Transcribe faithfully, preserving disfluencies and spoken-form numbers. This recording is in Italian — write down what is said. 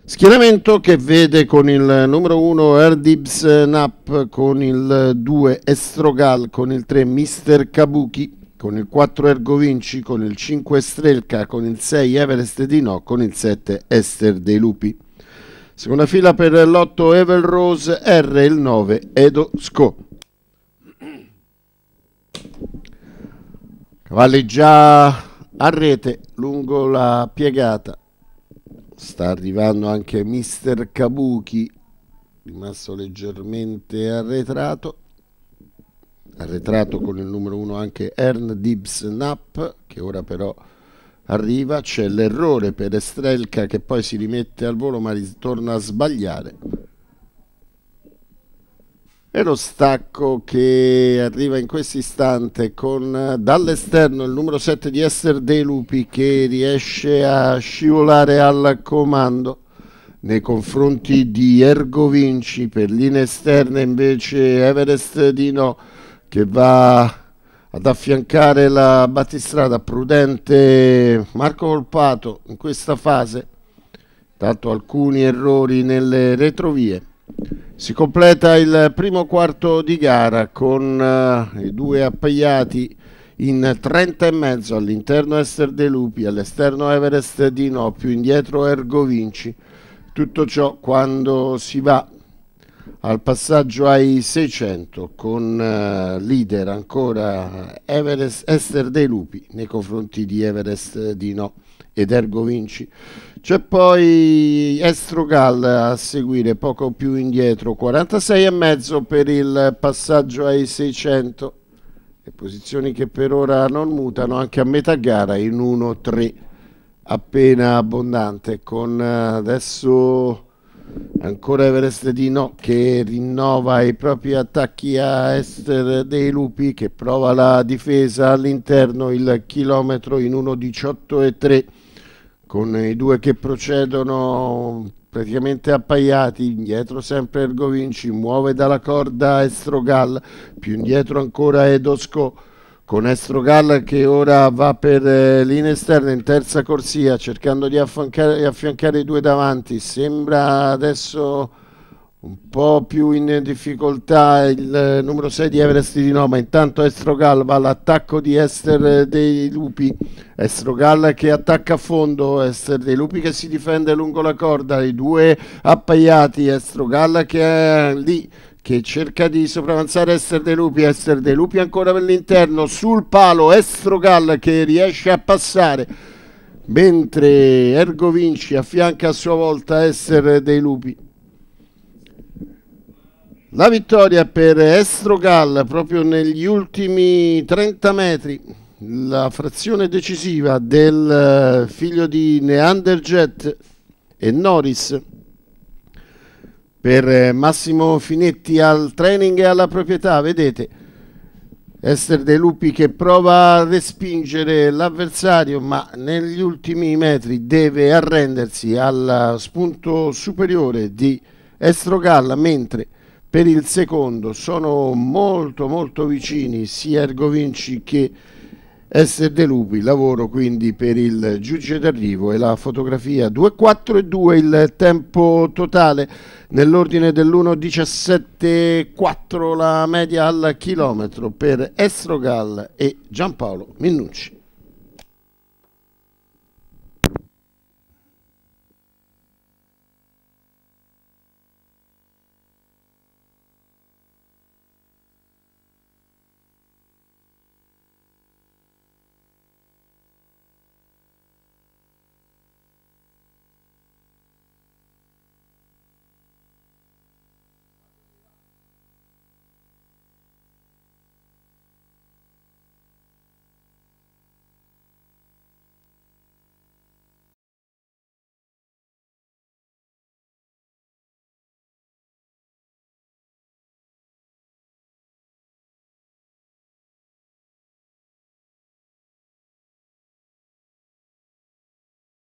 Schieramento che vede con il numero uno Erdibs Nap, con il due Estrogal, con il tre Mister Kabuki, con il quattro Ergovinci, con il cinque Strelka, con il sei Everest di No, con il sette Ester dei Lupi. Seconda fila per l'otto Evel Rose R, il nove Edo Sco. Cavalli già a rete lungo la piegata. Sta arrivando anche Mister Kabuki, rimasto leggermente arretrato. Arretrato con il numero uno anche Erdibs Nap, che ora però arriva. C'è l'errore per Estrelka che poi si rimette al volo ma ritorna a sbagliare. E lo stacco che arriva in questo istante con dall'esterno il numero sette di Ester dei Lupi, che riesce a scivolare al comando nei confronti di Ergovinci. Per linee esterne invece Everest di No, che va ad affiancare la battistrada. Prudente Marco Volpato in questa fase, tanto alcuni errori nelle retrovie. Si completa il primo quarto di gara con uh, i due appaiati in trenta e mezzo, all'interno Ester dei Lupi, all'esterno Everest di No, più indietro Ergovinci. Tutto ciò quando si va al passaggio ai seicento, con uh, leader ancora Everest, Ester dei Lupi nei confronti di Everest di No ed Ergovinci. C'è poi Estrogal a seguire poco più indietro, quarantasei e mezzo per il passaggio ai seicento. Le posizioni che per ora non mutano anche a metà gara in uno tre appena abbondante, con adesso ancora Everest di No che rinnova i propri attacchi a Ester dei Lupi, che prova la difesa all'interno, il chilometro in uno diciotto e tre, con i due che procedono praticamente appaiati. Indietro sempre Ergovinci, muove dalla corda Estrogal, più indietro ancora Edo Sco, con Estrogal che ora va per eh, linee esterne in terza corsia, cercando di affiancare, affiancare i due davanti. Sembra adesso un po' più in difficoltà il eh, numero sei di Everest di No, ma intanto Estrogal va all'attacco di Ester dei Lupi. Estrogal che attacca a fondo, Ester dei Lupi che si difende lungo la corda, i due appaiati. Estrogal che è lì, che cerca di sopravanzare Ester dei Lupi. Ester dei Lupi ancora per l'interno, sul palo Estrogal che riesce a passare, mentre Ergovinci affianca a sua volta Ester dei Lupi. La vittoria per Estrogal proprio negli ultimi trenta metri, la frazione decisiva del figlio di Neanderjet e Norris per Massimo Finetti al training e alla proprietà. Vedete Ester dei Lupi che prova a respingere l'avversario, ma negli ultimi metri deve arrendersi al spunto superiore di Estrogal, mentre per il secondo sono molto molto vicini sia Ergovinci che Ester dei Lupi. Lavoro quindi per il giudice d'arrivo e la fotografia. Due quattro e due il tempo totale, nell'ordine dell'uno diciassette quattro la media al chilometro per Estrogal e Giampaolo Minnucci.